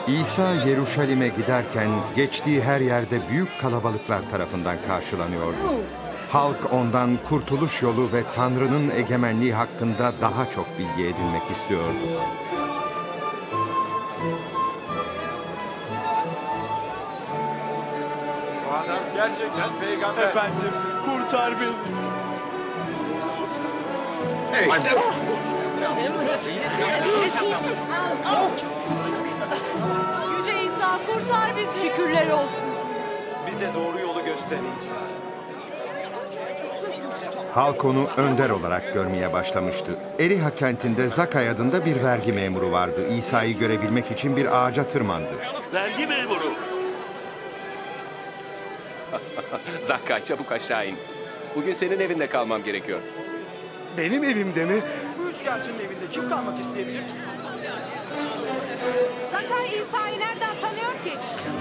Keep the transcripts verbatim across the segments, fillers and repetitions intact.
İsa Yeruşalim'e giderken geçtiği her yerde büyük kalabalıklar tarafından karşılanıyordu. Halk ondan kurtuluş yolu ve Tanrı'nın egemenliği hakkında daha çok bilgi edinmek istiyordu. Bu adam gerçekten peygamber. Efendim, kurtar beni. Hey. Yüce İsa, kurtar bizi. Şükürler olsun sana. Bize doğru yolu göster İsa. Halk onu önder olarak görmeye başlamıştı. Eriha kentinde Zakay adında bir vergi memuru vardı. İsa'yı görebilmek için bir ağaca tırmandı. Vergi memuru. Zakkay, çabuk aşağı in. Bugün senin evinde kalmam gerekiyor. Benim evimde mi? Bu üçkağıtçının evinde kim kalmak isteyebilir ki? Zakay İsa'yı nereden tanıyor ki?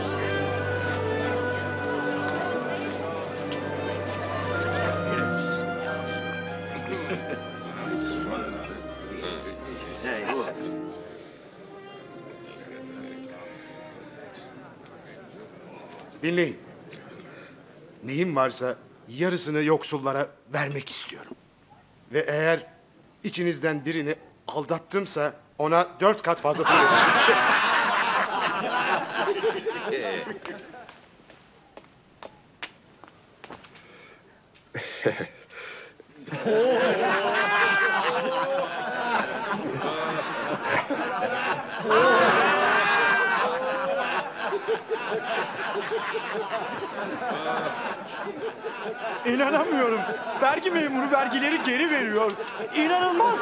Dinleyin. Neyim varsa yarısını yoksullara vermek istiyorum. Ve eğer içinizden birini aldattımsa ona dört kat fazlasını vereceğim. İnanamıyorum. Vergi memuru vergileri geri veriyor. İnanılmaz.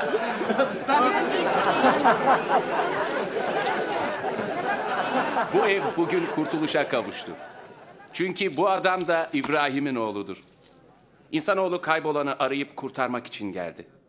Bu ev bugün kurtuluşa kavuştu. Çünkü bu adam da İbrahim'in oğludur. İnsanoğlu kaybolanı arayıp kurtarmak için geldi.